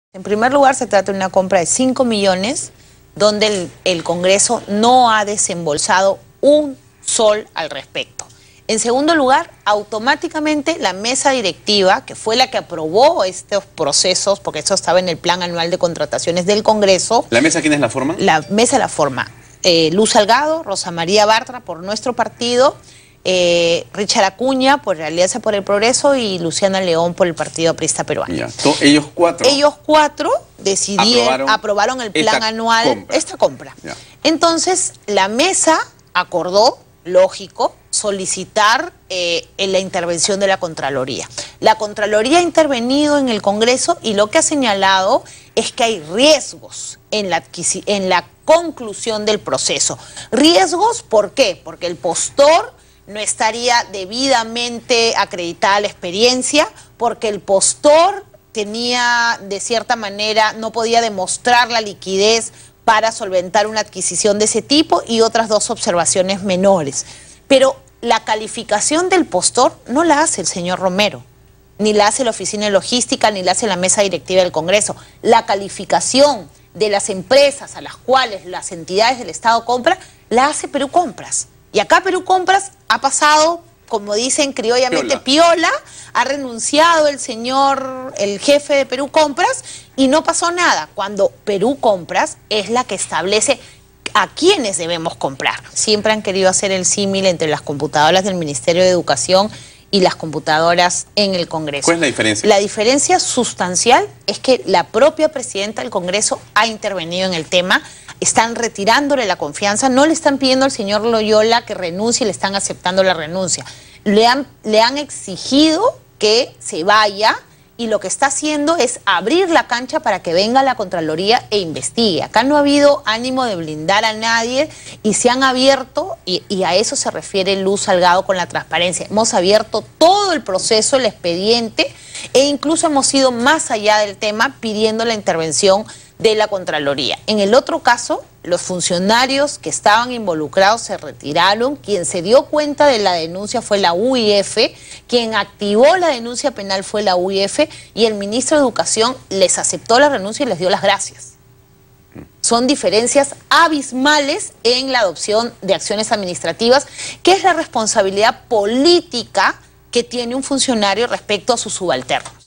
En primer lugar, se trata de una compra de 5 millones, donde el Congreso no ha desembolsado un sol al respecto. En segundo lugar, automáticamente la mesa directiva, que fue la que aprobó estos procesos, porque eso estaba en el plan anual de contrataciones del Congreso. ¿La mesa quiénes la forman? La mesa la forma Luz Salgado, Rosa María Bartra por nuestro partido, Richard Acuña por Alianza por el Progreso y Luciana León por el Partido Aprista Peruano. Ya. Ellos cuatro. Ellos cuatro aprobaron el plan anual, esta compra. Ya. Entonces, la mesa acordó, lógico, solicitar en la intervención de la Contraloría. La Contraloría ha intervenido en el Congreso y lo que ha señalado es que hay riesgos en la conclusión del proceso. ¿Riesgos por qué? Porque el postor no estaría debidamente acreditada la experiencia, porque el postor tenía, de cierta manera, no podía demostrar la liquidez para solventar una adquisición de ese tipo y otras dos observaciones menores. Pero la calificación del postor no la hace el señor Romero, ni la hace la Oficina de Logística, ni la hace la Mesa Directiva del Congreso. La calificación de las empresas a las cuales las entidades del Estado compran, la hace Perú Compras. Y acá Perú Compras ha pasado, como dicen criollamente, piola, ha renunciado el jefe de Perú Compras y no pasó nada, cuando Perú Compras es la que establece a quiénes debemos comprar. Siempre han querido hacer el símil entre las computadoras del Ministerio de Educación y las computadoras en el Congreso. ¿Cuál es la diferencia? La diferencia sustancial es que la propia presidenta del Congreso ha intervenido en el tema, están retirándole la confianza, no le están pidiendo al señor Loyola que renuncie, le están aceptando la renuncia. Le han exigido que se vaya y lo que está haciendo es abrir la cancha para que venga la Contraloría e investigue. Acá no ha habido ánimo de blindar a nadie y se han abierto, y a eso se refiere Luz Salgado con la transparencia. Hemos abierto todo el proceso, el expediente, e incluso hemos ido más allá del tema pidiendo la intervención de la Contraloría. En el otro caso, los funcionarios que estaban involucrados se retiraron. Quien se dio cuenta de la denuncia fue la UIF, quien activó la denuncia penal fue la UIF, y el ministro de Educación les aceptó la renuncia y les dio las gracias. Son diferencias abismales en la adopción de acciones administrativas, que es la responsabilidad política que tiene un funcionario respecto a su subalterno.